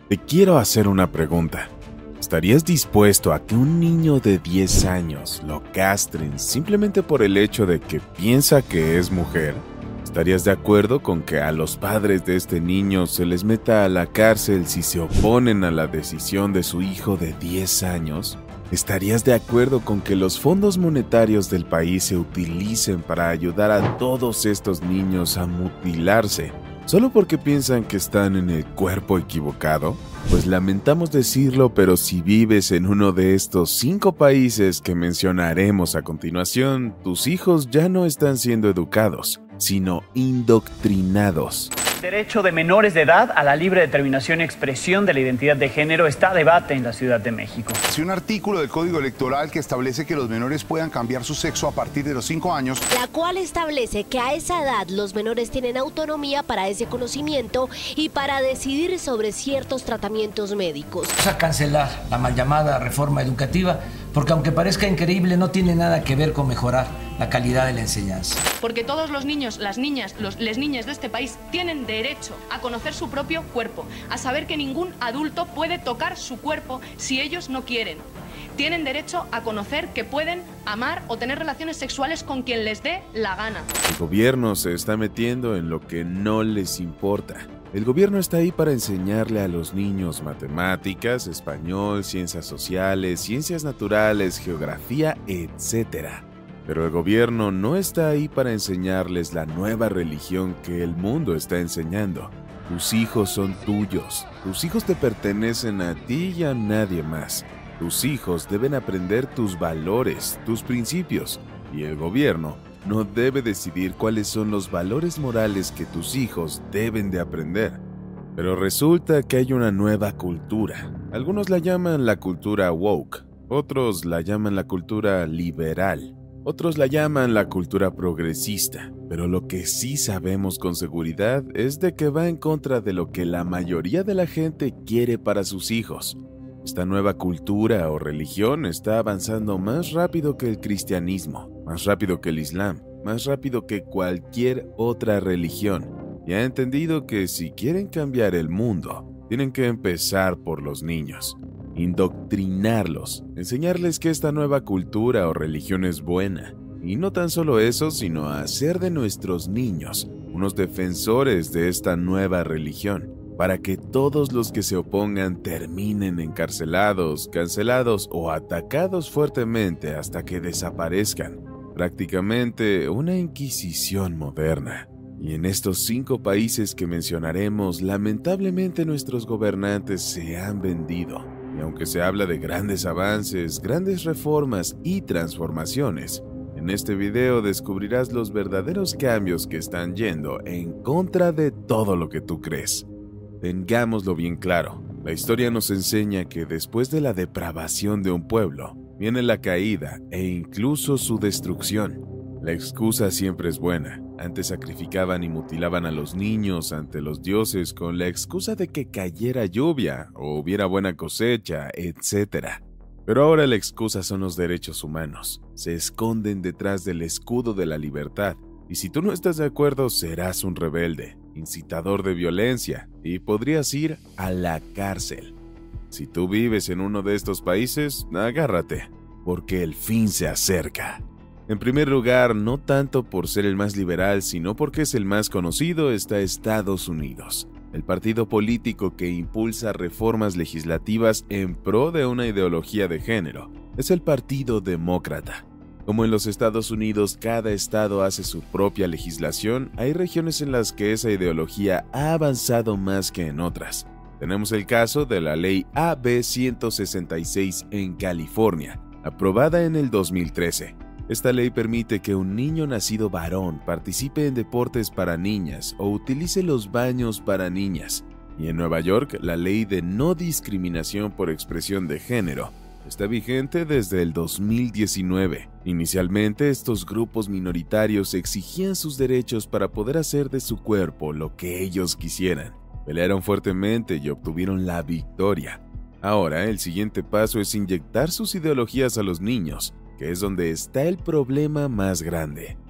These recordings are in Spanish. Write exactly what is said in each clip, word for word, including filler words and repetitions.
Te quiero hacer una pregunta. ¿Estarías dispuesto a que un niño de diez años lo castren simplemente por el hecho de que piensa que es mujer? ¿Estarías de acuerdo con que a los padres de este niño se les meta a la cárcel si se oponen a la decisión de su hijo de diez años? ¿Estarías de acuerdo con que los fondos monetarios del país se utilicen para ayudar a todos estos niños a mutilarse solo porque piensan que están en el cuerpo equivocado? Pues lamentamos decirlo, pero si vives en uno de estos cinco países que mencionaremos a continuación, tus hijos ya no están siendo educados, sino indoctrinados. El derecho de menores de edad a la libre determinación y expresión de la identidad de género está a debate en la Ciudad de México. Hay un artículo del Código Electoral que establece que los menores puedan cambiar su sexo a partir de los cinco años. La cual establece que a esa edad los menores tienen autonomía para ese conocimiento y para decidir sobre ciertos tratamientos médicos. Vamos a cancelar la mal llamada reforma educativa porque aunque parezca increíble no tiene nada que ver con mejorar la calidad de la enseñanza. Porque todos los niños, las niñas, los, les niñas de este país tienen derecho a conocer su propio cuerpo, a saber que ningún adulto puede tocar su cuerpo si ellos no quieren. Tienen derecho a conocer que pueden amar o tener relaciones sexuales con quien les dé la gana. El gobierno se está metiendo en lo que no les importa. El gobierno está ahí para enseñarle a los niños matemáticas, español, ciencias sociales, ciencias naturales, geografía, etcétera. Pero el gobierno no está ahí para enseñarles la nueva religión que el mundo está enseñando. Tus hijos son tuyos. Tus hijos te pertenecen a ti y a nadie más. Tus hijos deben aprender tus valores, tus principios. Y el gobierno no debe decidir cuáles son los valores morales que tus hijos deben de aprender. Pero resulta que hay una nueva cultura. Algunos la llaman la cultura woke, otros la llaman la cultura liberal. Otros la llaman la cultura progresista, pero lo que sí sabemos con seguridad es de que va en contra de lo que la mayoría de la gente quiere para sus hijos. Esta nueva cultura o religión está avanzando más rápido que el cristianismo, más rápido que el islam, más rápido que cualquier otra religión, y ha entendido que si quieren cambiar el mundo, tienen que empezar por los niños. Indoctrinarlos, enseñarles que esta nueva cultura o religión es buena, y no tan solo eso, sino hacer de nuestros niños unos defensores de esta nueva religión, para que todos los que se opongan terminen encarcelados, cancelados o atacados fuertemente hasta que desaparezcan. Prácticamente una inquisición moderna. Y en estos cinco países que mencionaremos, lamentablemente nuestros gobernantes se han vendido. Y aunque se habla de grandes avances, grandes reformas y transformaciones, en este video descubrirás los verdaderos cambios que están yendo en contra de todo lo que tú crees. Tengámoslo bien claro, la historia nos enseña que después de la depravación de un pueblo, viene la caída e incluso su destrucción. La excusa siempre es buena. Antes sacrificaban y mutilaban a los niños ante los dioses con la excusa de que cayera lluvia o hubiera buena cosecha, etcétera. Pero ahora la excusa son los derechos humanos. Se esconden detrás del escudo de la libertad. Y si tú no estás de acuerdo, serás un rebelde, incitador de violencia y podrías ir a la cárcel. Si tú vives en uno de estos países, agárrate, porque el fin se acerca. En primer lugar, no tanto por ser el más liberal, sino porque es el más conocido, está Estados Unidos, el partido político que impulsa reformas legislativas en pro de una ideología de género. Es el Partido Demócrata. Como en los Estados Unidos cada estado hace su propia legislación, hay regiones en las que esa ideología ha avanzado más que en otras. Tenemos el caso de la ley A B ciento sesenta y seis en California, aprobada en el dos mil trece. Esta ley permite que un niño nacido varón participe en deportes para niñas o utilice los baños para niñas. Y en Nueva York, la ley de no discriminación por expresión de género está vigente desde el dos mil diecinueve. Inicialmente, estos grupos minoritarios exigían sus derechos para poder hacer de su cuerpo lo que ellos quisieran. Pelearon fuertemente y obtuvieron la victoria. Ahora, el siguiente paso es inyectar sus ideologías a los niños, que es donde está el problema más grande.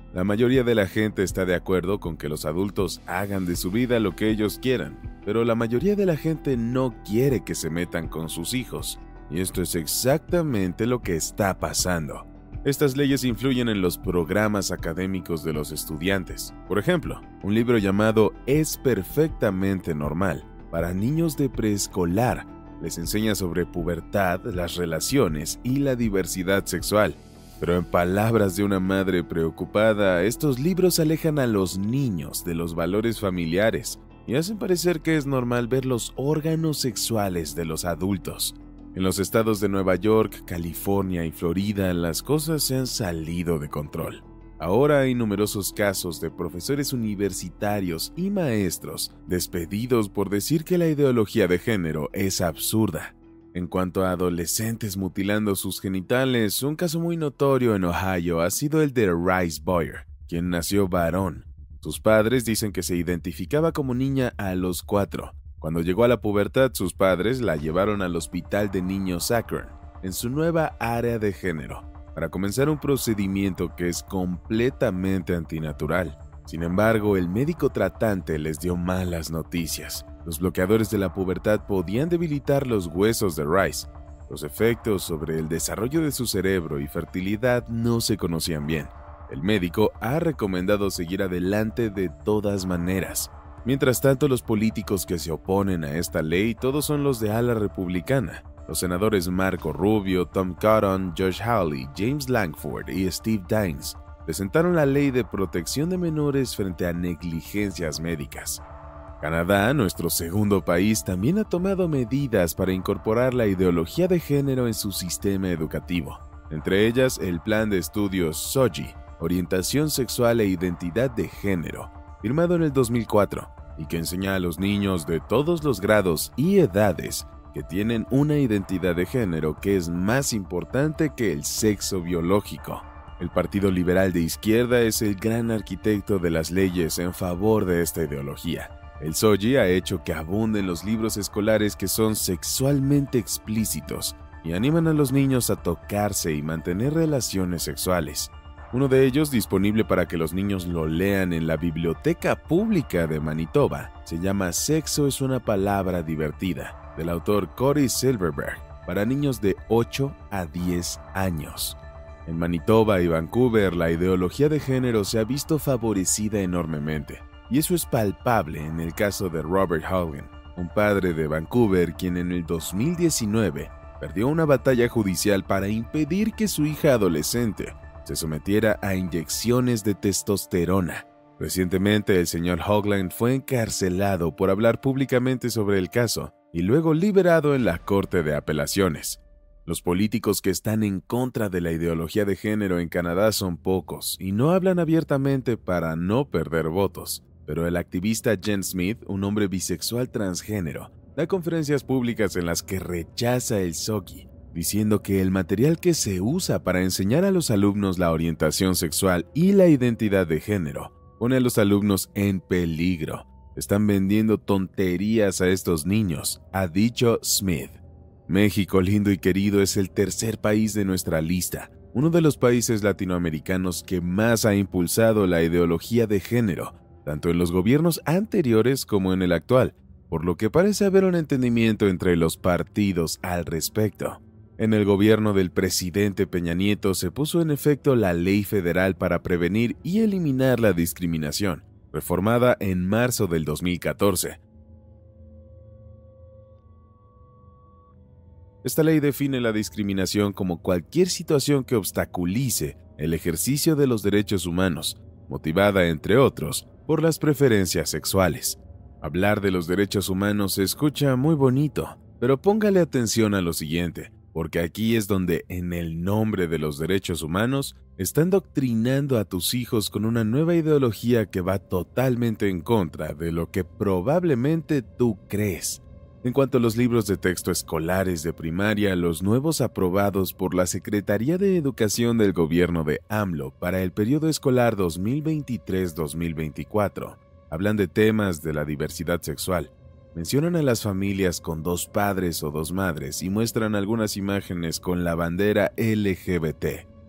La mayoría de la gente está de acuerdo con que los adultos hagan de su vida lo que ellos quieran, pero la mayoría de la gente no quiere que se metan con sus hijos. Y esto es exactamente lo que está pasando. Estas leyes influyen en los programas académicos de los estudiantes. Por ejemplo, un libro llamado Es perfectamente normal para niños de preescolar les enseña sobre pubertad, las relaciones y la diversidad sexual. Pero en palabras de una madre preocupada, estos libros alejan a los niños de los valores familiares y hacen parecer que es normal ver los órganos sexuales de los adultos. En los estados de Nueva York, California y Florida, las cosas se han salido de control. Ahora hay numerosos casos de profesores universitarios y maestros despedidos por decir que la ideología de género es absurda. En cuanto a adolescentes mutilando sus genitales, un caso muy notorio en Ohio ha sido el de Rice Boyer, quien nació varón. Sus padres dicen que se identificaba como niña a los cuatro. Cuando llegó a la pubertad, sus padres la llevaron al hospital de niños Akron, en su nueva área de género, para comenzar un procedimiento que es completamente antinatural. Sin embargo, el médico tratante les dio malas noticias. Los bloqueadores de la pubertad podían debilitar los huesos de Rice. Los efectos sobre el desarrollo de su cerebro y fertilidad no se conocían bien. El médico ha recomendado seguir adelante de todas maneras. Mientras tanto, los políticos que se oponen a esta ley todos son los de ala republicana. Los senadores Marco Rubio, Tom Cotton, Josh Hawley, James Lankford y Steve Daines presentaron la ley de protección de menores frente a negligencias médicas. Canadá, nuestro segundo país, también ha tomado medidas para incorporar la ideología de género en su sistema educativo. Entre ellas, el Plan de Estudios S O G I, Orientación Sexual e Identidad de Género, firmado en el dos mil cuatro, y que enseña a los niños de todos los grados y edades que tienen una identidad de género que es más importante que el sexo biológico. El Partido Liberal de Izquierda es el gran arquitecto de las leyes en favor de esta ideología. El S O G I ha hecho que abunden los libros escolares que son sexualmente explícitos y animan a los niños a tocarse y mantener relaciones sexuales. Uno de ellos, disponible para que los niños lo lean en la Biblioteca Pública de Manitoba, se llama Sexo es una palabra divertida, del autor Cory Silverberg, para niños de ocho a diez años. En Manitoba y Vancouver, la ideología de género se ha visto favorecida enormemente, y eso es palpable en el caso de Robert Hogan, un padre de Vancouver quien en el dos mil diecinueve perdió una batalla judicial para impedir que su hija adolescente se sometiera a inyecciones de testosterona. Recientemente, el señor Hoagland fue encarcelado por hablar públicamente sobre el caso y luego liberado en la Corte de Apelaciones. Los políticos que están en contra de la ideología de género en Canadá son pocos y no hablan abiertamente para no perder votos, pero el activista Jen Smith, un hombre bisexual transgénero, da conferencias públicas en las que rechaza el S O G I, diciendo que el material que se usa para enseñar a los alumnos la orientación sexual y la identidad de género pone a los alumnos en peligro. Están vendiendo tonterías a estos niños, ha dicho Smith. México, lindo y querido, es el tercer país de nuestra lista, uno de los países latinoamericanos que más ha impulsado la ideología de género, tanto en los gobiernos anteriores como en el actual, por lo que parece haber un entendimiento entre los partidos al respecto. En el gobierno del presidente Peña Nieto se puso en efecto la Ley Federal para prevenir y eliminar la discriminación, reformada en marzo del dos mil catorce. Esta ley define la discriminación como cualquier situación que obstaculice el ejercicio de los derechos humanos, motivada, entre otros, por las preferencias sexuales. Hablar de los derechos humanos se escucha muy bonito, pero póngale atención a lo siguiente, porque aquí es donde, en el nombre de los derechos humanos, están doctrinando a tus hijos con una nueva ideología que va totalmente en contra de lo que probablemente tú crees. En cuanto a los libros de texto escolares de primaria, los nuevos aprobados por la Secretaría de Educación del gobierno de AMLO para el periodo escolar dos mil veintitrés dos mil veinticuatro hablan de temas de la diversidad sexual. Mencionan a las familias con dos padres o dos madres y muestran algunas imágenes con la bandera L G B T.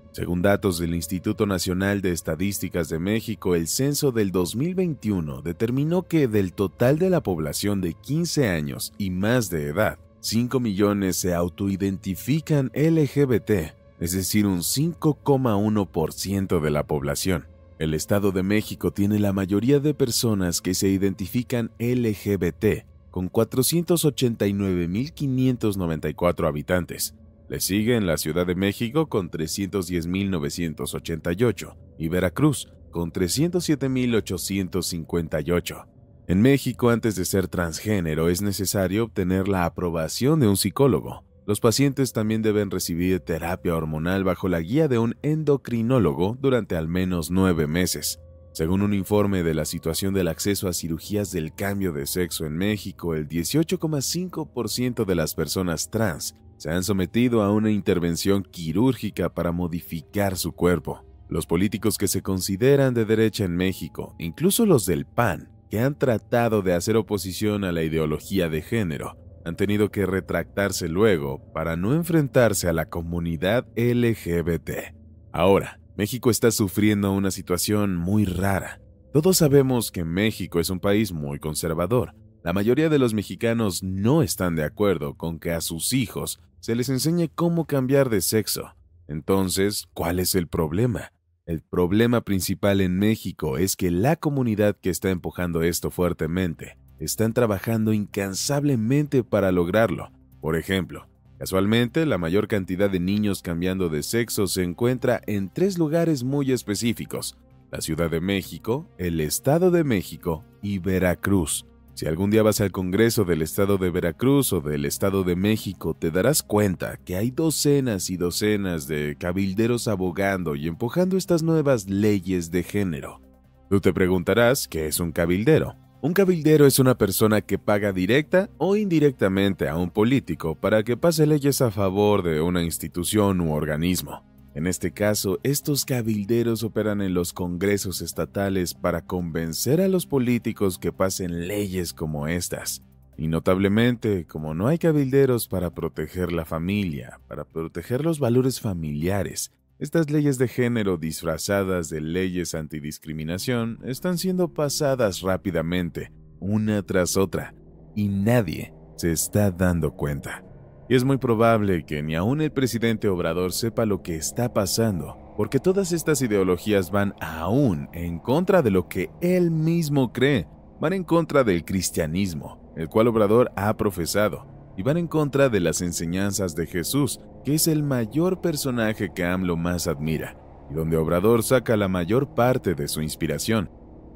Según datos del Instituto Nacional de Estadísticas de México, el censo del dos mil veintiuno determinó que del total de la población de quince años y más de edad, cinco millones se autoidentifican L G B T, es decir, un cinco coma uno por ciento de la población. El Estado de México tiene la mayoría de personas que se identifican L G B T, con cuatrocientos ochenta y nueve mil quinientos noventa y cuatro habitantes. Le sigue en la Ciudad de México con trescientos diez mil novecientos ochenta y ocho y Veracruz con trescientos siete mil ochocientos cincuenta y ocho. En México, antes de ser transgénero, es necesario obtener la aprobación de un psicólogo. Los pacientes también deben recibir terapia hormonal bajo la guía de un endocrinólogo durante al menos nueve meses. Según un informe de la situación del acceso a cirugías del cambio de sexo en México, el dieciocho coma cinco por ciento de las personas trans se han sometido a una intervención quirúrgica para modificar su cuerpo. Los políticos que se consideran de derecha en México, incluso los del P A N, que han tratado de hacer oposición a la ideología de género, han tenido que retractarse luego para no enfrentarse a la comunidad L G B T. Ahora, México está sufriendo una situación muy rara. Todos sabemos que México es un país muy conservador. La mayoría de los mexicanos no están de acuerdo con que a sus hijos se les enseñe cómo cambiar de sexo. Entonces, ¿cuál es el problema? El problema principal en México es que la comunidad que está empujando esto fuertemente están trabajando incansablemente para lograrlo. Por ejemplo, casualmente, la mayor cantidad de niños cambiando de sexo se encuentra en tres lugares muy específicos: la Ciudad de México, el Estado de México y Veracruz. Si algún día vas al Congreso del Estado de Veracruz o del Estado de México, te darás cuenta que hay docenas y docenas de cabilderos abogando y empujando estas nuevas leyes de género. Tú te preguntarás, ¿qué es un cabildero? Un cabildero es una persona que paga directa o indirectamente a un político para que pase leyes a favor de una institución u organismo. En este caso, estos cabilderos operan en los congresos estatales para convencer a los políticos que pasen leyes como estas. Y notablemente, como no hay cabilderos para proteger la familia, para proteger los valores familiares, estas leyes de género disfrazadas de leyes antidiscriminación están siendo pasadas rápidamente, una tras otra, y nadie se está dando cuenta. Y es muy probable que ni aún el presidente Obrador sepa lo que está pasando, porque todas estas ideologías van aún en contra de lo que él mismo cree, van en contra del cristianismo, el cual Obrador ha profesado, y van en contra de las enseñanzas de Jesús, que es el mayor personaje que AMLO más admira, y donde Obrador saca la mayor parte de su inspiración.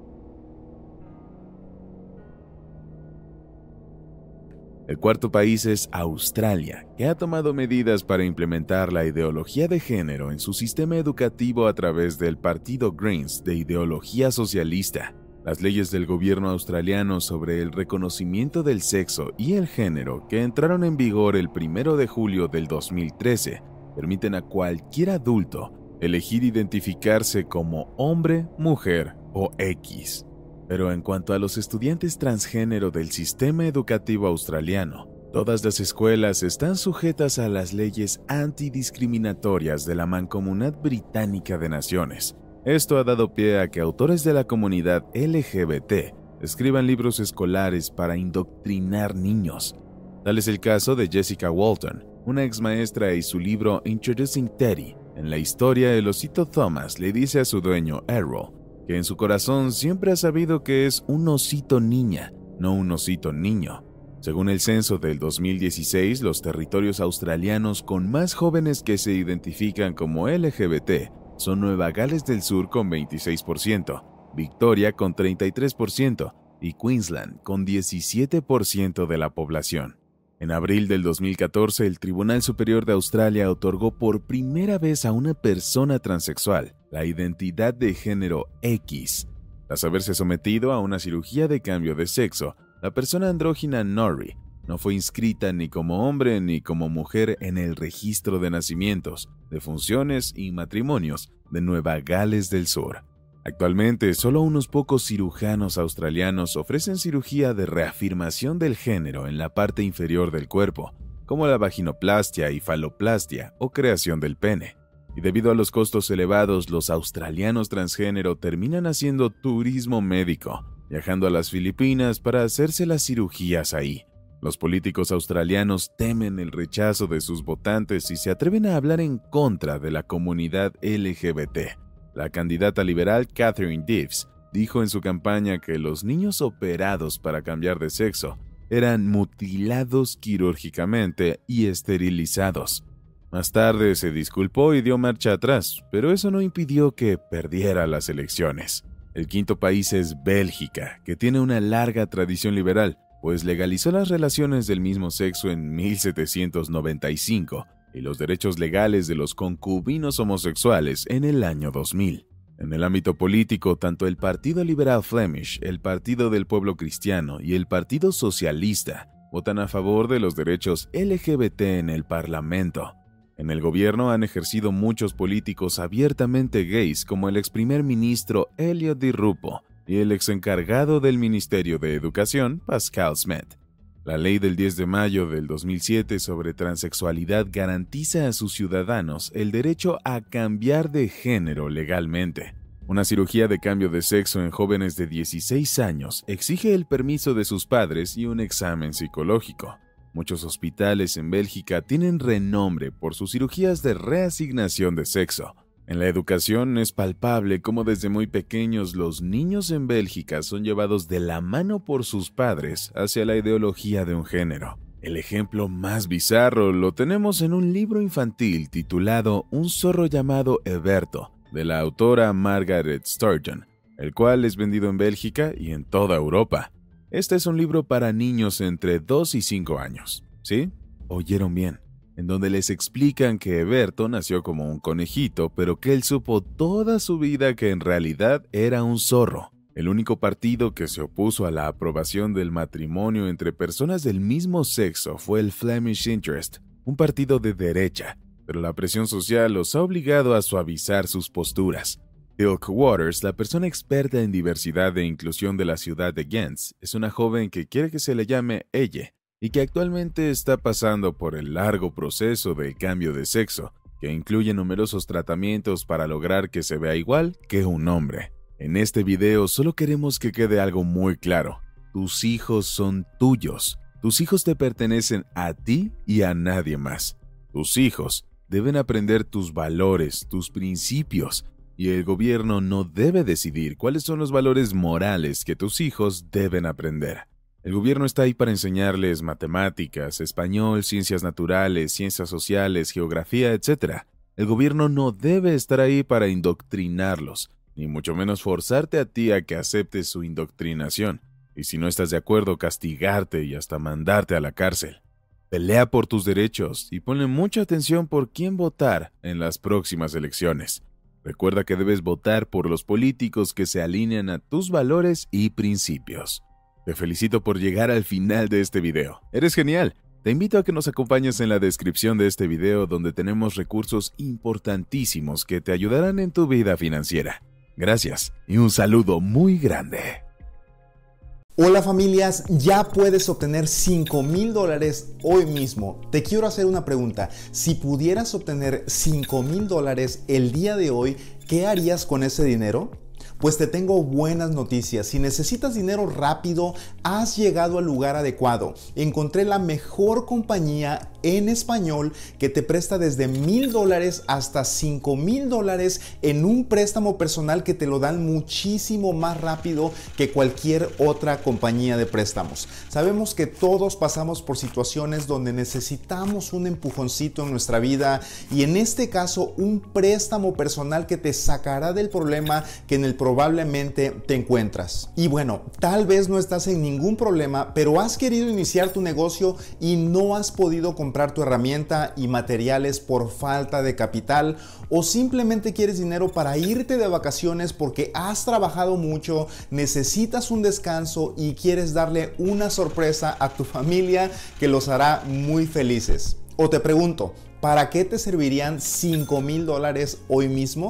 El cuarto país es Australia, que ha tomado medidas para implementar la ideología de género en su sistema educativo a través del Partido Greens de ideología socialista. Las leyes del gobierno australiano sobre el reconocimiento del sexo y el género, que entraron en vigor el primero de julio del dos mil trece, permiten a cualquier adulto elegir identificarse como hombre, mujer o X. Pero en cuanto a los estudiantes transgénero del sistema educativo australiano, todas las escuelas están sujetas a las leyes antidiscriminatorias de la Mancomunidad Británica de Naciones. Esto ha dado pie a que autores de la comunidad L G B T escriban libros escolares para indoctrinar niños. Tal es el caso de Jessica Walton, una ex maestra, y su libro Introducing Teddy. En la historia, el osito Thomas le dice a su dueño, Errol, que en su corazón siempre ha sabido que es un osito niña, no un osito niño. Según el censo del dos mil dieciséis, los territorios australianos con más jóvenes que se identifican como L G B T son Nueva Gales del Sur con veintiséis por ciento, Victoria con treinta y tres por ciento y Queensland con diecisiete por ciento de la población. En abril del dos mil catorce, el Tribunal Superior de Australia otorgó por primera vez a una persona transexual la identidad de género X. Tras haberse sometido a una cirugía de cambio de sexo, la persona andrógina Norrie no fue inscrita ni como hombre ni como mujer en el registro de nacimientos, defunciones y matrimonios de Nueva Gales del Sur. Actualmente, solo unos pocos cirujanos australianos ofrecen cirugía de reafirmación del género en la parte inferior del cuerpo, como la vaginoplastia y faloplastia o creación del pene. Y debido a los costos elevados, los australianos transgénero terminan haciendo turismo médico, viajando a las Filipinas para hacerse las cirugías ahí. Los políticos australianos temen el rechazo de sus votantes y se atreven a hablar en contra de la comunidad L G B T. La candidata liberal Catherine Deves dijo en su campaña que los niños operados para cambiar de sexo eran mutilados quirúrgicamente y esterilizados. Más tarde se disculpó y dio marcha atrás, pero eso no impidió que perdiera las elecciones. El quinto país es Bélgica, que tiene una larga tradición liberal, pues legalizó las relaciones del mismo sexo en mil setecientos noventa y cinco y los derechos legales de los concubinos homosexuales en el año dos mil. En el ámbito político, tanto el Partido Liberal Flemish, el Partido del Pueblo Cristiano y el Partido Socialista votan a favor de los derechos L G B T en el Parlamento. En el gobierno han ejercido muchos políticos abiertamente gays, como el ex primer ministro Elliot Di Rupo y el ex encargado del Ministerio de Educación, Pascal Smet. La ley del diez de mayo del dos mil siete sobre transexualidad garantiza a sus ciudadanos el derecho a cambiar de género legalmente. Una cirugía de cambio de sexo en jóvenes de dieciséis años exige el permiso de sus padres y un examen psicológico. Muchos hospitales en Bélgica tienen renombre por sus cirugías de reasignación de sexo. En la educación es palpable cómo desde muy pequeños los niños en Bélgica son llevados de la mano por sus padres hacia la ideología de un género. El ejemplo más bizarro lo tenemos en un libro infantil titulado Un zorro llamado Eberto, de la autora Margaret Sturgeon, el cual es vendido en Bélgica y en toda Europa. Este es un libro para niños entre dos y cinco años, ¿sí? Oyeron bien, en donde les explican que Eberto nació como un conejito, pero que él supo toda su vida que en realidad era un zorro. El único partido que se opuso a la aprobación del matrimonio entre personas del mismo sexo fue el Flemish Interest, un partido de derecha, pero la presión social los ha obligado a suavizar sus posturas. Ilk Waters, la persona experta en diversidad e inclusión de la ciudad de Ghent, es una joven que quiere que se le llame ella y que actualmente está pasando por el largo proceso de cambio de sexo, que incluye numerosos tratamientos para lograr que se vea igual que un hombre. En este video solo queremos que quede algo muy claro. Tus hijos son tuyos. Tus hijos te pertenecen a ti y a nadie más. Tus hijos deben aprender tus valores, tus principios, y el gobierno no debe decidir cuáles son los valores morales que tus hijos deben aprender. El gobierno está ahí para enseñarles matemáticas, español, ciencias naturales, ciencias sociales, geografía, etcétera. El gobierno no debe estar ahí para indoctrinarlos, ni mucho menos forzarte a ti a que aceptes su indoctrinación, y si no estás de acuerdo, castigarte y hasta mandarte a la cárcel. Pelea por tus derechos y ponle mucha atención por quién votar en las próximas elecciones. Recuerda que debes votar por los políticos que se alinean a tus valores y principios. Te felicito por llegar al final de este video. ¡Eres genial! Te invito a que nos acompañes en la descripción de este video donde tenemos recursos importantísimos que te ayudarán en tu vida financiera. Gracias y un saludo muy grande. Hola familias, ya puedes obtener cinco mil dólares hoy mismo. Te quiero hacer una pregunta. Si pudieras obtener cinco mil dólares el día de hoy, ¿qué harías con ese dinero? Pues te tengo buenas noticias. Si necesitas dinero rápido, has llegado al lugar adecuado. Encontré la mejor compañía en español que te presta desde mil dólares hasta cinco mil dólares en un préstamo personal que te lo dan muchísimo más rápido que cualquier otra compañía de préstamos. Sabemos que todos pasamos por situaciones donde necesitamos un empujoncito en nuestra vida y en este caso un préstamo personal que te sacará del problema que en el probablemente te encuentras. Y bueno, tal vez no estás en ningún problema, pero has querido iniciar tu negocio y no has podido comprar tu herramienta y materiales por falta de capital, o simplemente quieres dinero para irte de vacaciones porque has trabajado mucho, necesitas un descanso y quieres darle una sorpresa a tu familia que los hará muy felices. O te pregunto, ¿para qué te servirían cinco mil dólares hoy mismo?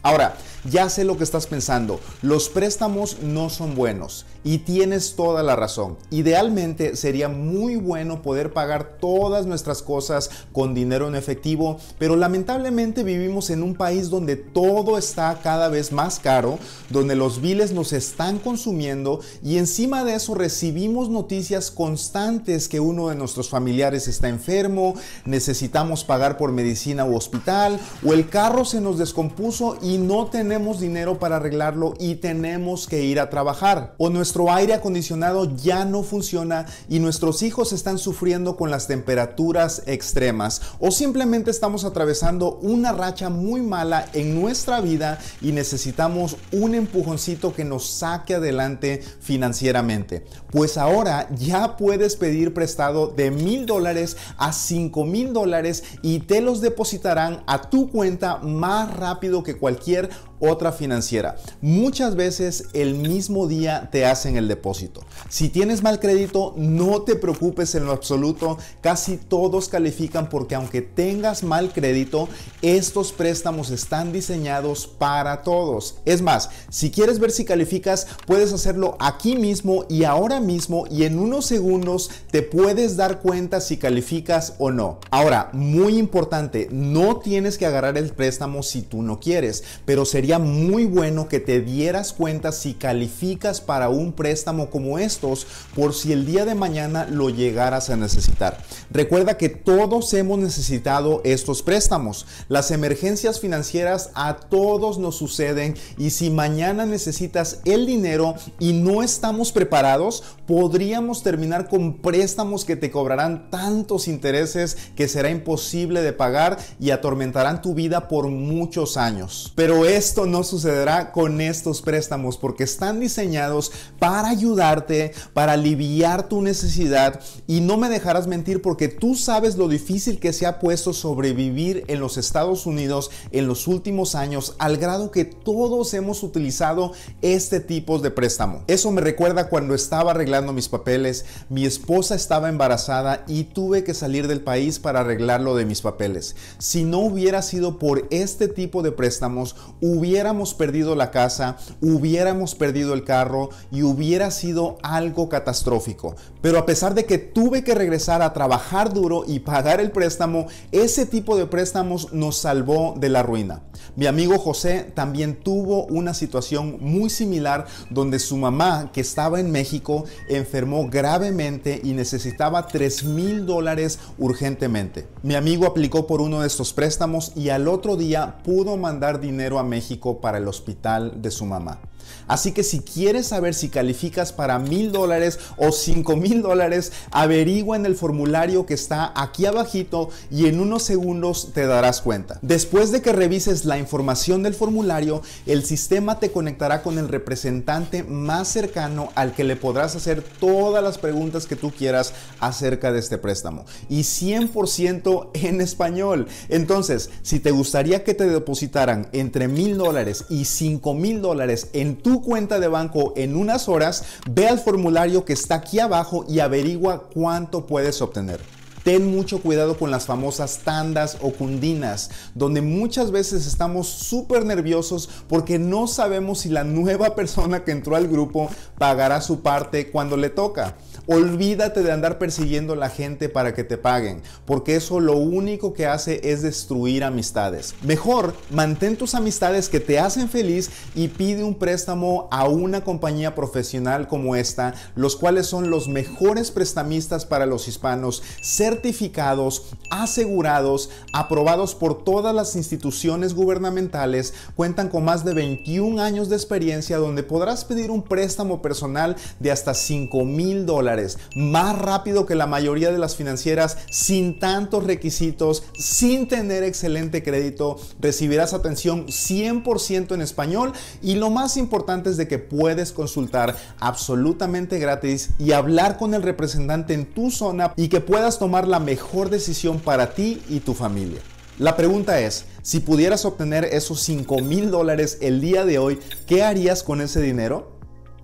Ahora, ya sé lo que estás pensando, los préstamos no son buenos y tienes toda la razón. Idealmente sería muy bueno poder pagar todas nuestras cosas con dinero en efectivo, pero lamentablemente vivimos en un país donde todo está cada vez más caro, donde los biles nos están consumiendo y encima de eso recibimos noticias constantes que uno de nuestros familiares está enfermo, necesitamos pagar por medicina u hospital, o el carro se nos descompuso y no tenemos dinero para arreglarlo y tenemos que ir a trabajar, o nuestro aire acondicionado ya no funciona y nuestros hijos están sufriendo con las temperaturas extremas, o simplemente estamos atravesando una racha muy mala en nuestra vida y necesitamos un empujoncito que nos saque adelante financieramente. Pues ahora ya puedes pedir prestado de mil dólares a cinco mil dólares y te los depositarán a tu cuenta más rápido que cualquier otra financiera. Muchas veces el mismo día te hacen el depósito. Si tienes mal crédito, no te preocupes en lo absoluto. Casi todos califican porque aunque tengas mal crédito, estos préstamos están diseñados para todos. Es más, si quieres ver si calificas, puedes hacerlo aquí mismo y ahora mismo, y en unos segundos te puedes dar cuenta si calificas o no. Ahora, muy importante, no tienes que agarrar el préstamo si tú no quieres, pero sería muy bueno que te dieras cuenta si calificas para un préstamo como estos, por si el día de mañana lo llegaras a necesitar. Recuerda que todos hemos necesitado estos préstamos. Las emergencias financieras a todos nos suceden, y si mañana necesitas el dinero y no estamos preparados, podríamos terminar con préstamos que te cobrarán tantos intereses que será imposible de pagar y atormentarán tu vida por muchos años. Pero esto no sucederá con estos préstamos porque están diseñados para ayudarte, para aliviar tu necesidad, y no me dejarás mentir porque tú sabes lo difícil que se ha puesto sobrevivir en los Estados Unidos en los últimos años, al grado que todos hemos utilizado este tipo de préstamo. Eso me recuerda cuando estaba arreglando mis papeles, mi esposa estaba embarazada y tuve que salir del país para arreglar lo de mis papeles. Si no hubiera sido por este tipo de préstamos, hubiéramos perdido la casa, hubiéramos perdido el carro y hubiera sido algo catastrófico. Pero a pesar de que tuve que regresar a trabajar duro y pagar el préstamo, ese tipo de préstamos nos salvó de la ruina. Mi amigo José también tuvo una situación muy similar, donde su mamá, que estaba en México, enfermó gravemente y necesitaba tres mil dólares urgentemente. Mi amigo aplicó por uno de estos préstamos y al otro día pudo mandar dinero a México para el hospital de su mamá. Así que si quieres saber si calificas para mil dólares o cinco mil dólares, averigua en el formulario que está aquí abajito y en unos segundos te darás cuenta. Después de que revises la información del formulario, el sistema te conectará con el representante más cercano al que le podrás hacer todas las preguntas que tú quieras acerca de este préstamo, y cien por ciento en español. Entonces, si te gustaría que te depositaran entre mil dólares y cinco mil dólares en tu cuenta de banco en unas horas, ve al formulario que está aquí abajo y averigua cuánto puedes obtener. Ten mucho cuidado con las famosas tandas o cundinas, donde muchas veces estamos súper nerviosos porque no sabemos si la nueva persona que entró al grupo pagará su parte cuando le toca. Olvídate de andar persiguiendo a la gente para que te paguen, porque eso lo único que hace es destruir amistades. Mejor mantén tus amistades que te hacen feliz y pide un préstamo a una compañía profesional como esta, los cuales son los mejores prestamistas para los hispanos, certificados, asegurados, aprobados por todas las instituciones gubernamentales, cuentan con más de veintiún años de experiencia, donde podrás pedir un préstamo personal de hasta cinco mil dólares. Más rápido que la mayoría de las financieras, sin tantos requisitos, sin tener excelente crédito. Recibirás atención cien por ciento en español, y lo más importante es de que puedes consultar absolutamente gratis y hablar con el representante en tu zona, y que puedas tomar la mejor decisión para ti y tu familia. La pregunta es, si pudieras obtener esos cinco mil dólares el día de hoy, ¿qué harías con ese dinero?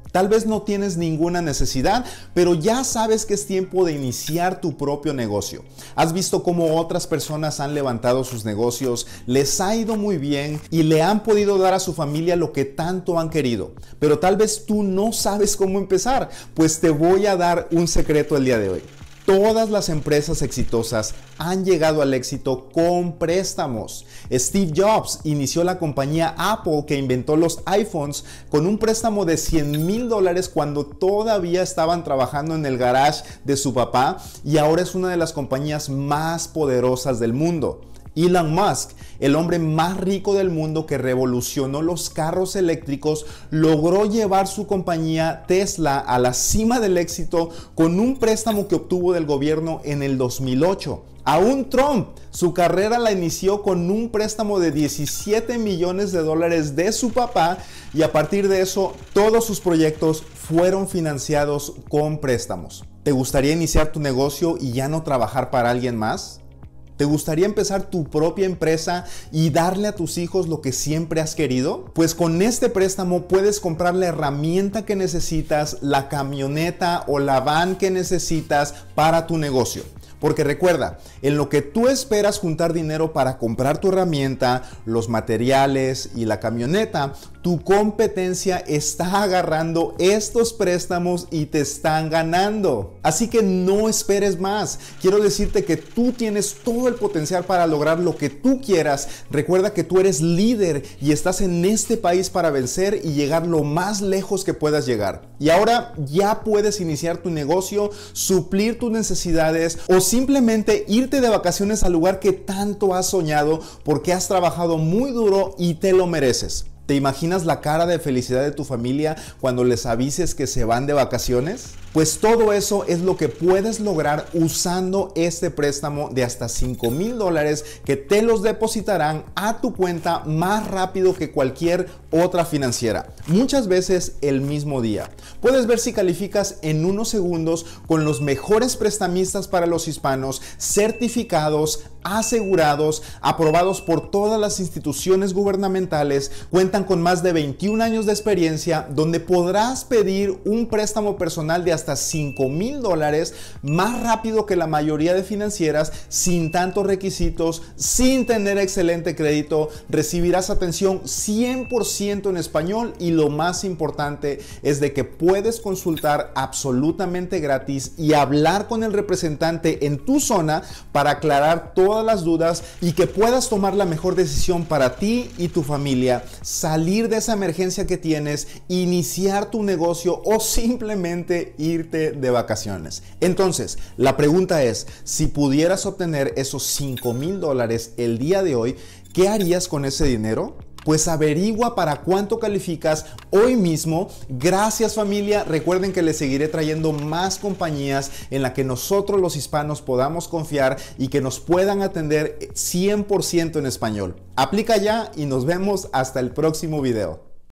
Tal vez no tienes ninguna necesidad, pero ya sabes que es tiempo de iniciar tu propio negocio. Has visto cómo otras personas han levantado sus negocios, les ha ido muy bien y le han podido dar a su familia lo que tanto han querido. Pero tal vez tú no sabes cómo empezar, pues te voy a dar un secreto el día de hoy. Todas las empresas exitosas han llegado al éxito con préstamos. Steve Jobs inició la compañía Apple, que inventó los iPhones, con un préstamo de cien mil dólares cuando todavía estaban trabajando en el garage de su papá, y ahora es una de las compañías más poderosas del mundo. Elon Musk, el hombre más rico del mundo que revolucionó los carros eléctricos, logró llevar su compañía Tesla a la cima del éxito con un préstamo que obtuvo del gobierno en el dos mil ocho. Aún Trump, su carrera la inició con un préstamo de diecisiete millones de dólares de su papá, y a partir de eso todos sus proyectos fueron financiados con préstamos. ¿Te gustaría iniciar tu negocio y ya no trabajar para alguien más? ¿Te gustaría empezar tu propia empresa y darle a tus hijos lo que siempre has querido? Pues con este préstamo puedes comprar la herramienta que necesitas, la camioneta o la van que necesitas para tu negocio. Porque recuerda, en lo que tú esperas juntar dinero para comprar tu herramienta, los materiales y la camioneta, tu competencia está agarrando estos préstamos y te están ganando. Así que no esperes más. Quiero decirte que tú tienes todo el potencial para lograr lo que tú quieras. Recuerda que tú eres líder y estás en este país para vencer y llegar lo más lejos que puedas llegar. Y ahora ya puedes iniciar tu negocio, suplir tus necesidades o simplemente irte de vacaciones al lugar que tanto has soñado, porque has trabajado muy duro y te lo mereces. ¿Te imaginas la cara de felicidad de tu familia cuando les avises que se van de vacaciones? Pues todo eso es lo que puedes lograr usando este préstamo de hasta cinco mil dólares que te los depositarán a tu cuenta más rápido que cualquier otra financiera. Muchas veces el mismo día. Puedes ver si calificas en unos segundos con los mejores prestamistas para los hispanos, certificados, asegurados, aprobados por todas las instituciones gubernamentales, cuentan con más de veintiún años de experiencia, donde podrás pedir un préstamo personal de hasta cinco mil dólares más rápido que la mayoría de financieras, sin tantos requisitos, sin tener excelente crédito. Recibirás atención cien por ciento en español y lo más importante es de que puedes consultar absolutamente gratis y hablar con el representante en tu zona para aclarar todas las dudas y que puedas tomar la mejor decisión para ti y tu familia, salir de esa emergencia que tienes, iniciar tu negocio o simplemente irte de vacaciones. Entonces, la pregunta es, si pudieras obtener esos cinco mil dólares el día de hoy, ¿qué harías con ese dinero? Pues averigua para cuánto calificas hoy mismo. Gracias, familia. Recuerden que les seguiré trayendo más compañías en las que nosotros los hispanos podamos confiar y que nos puedan atender cien por ciento en español. Aplica ya y nos vemos hasta el próximo video.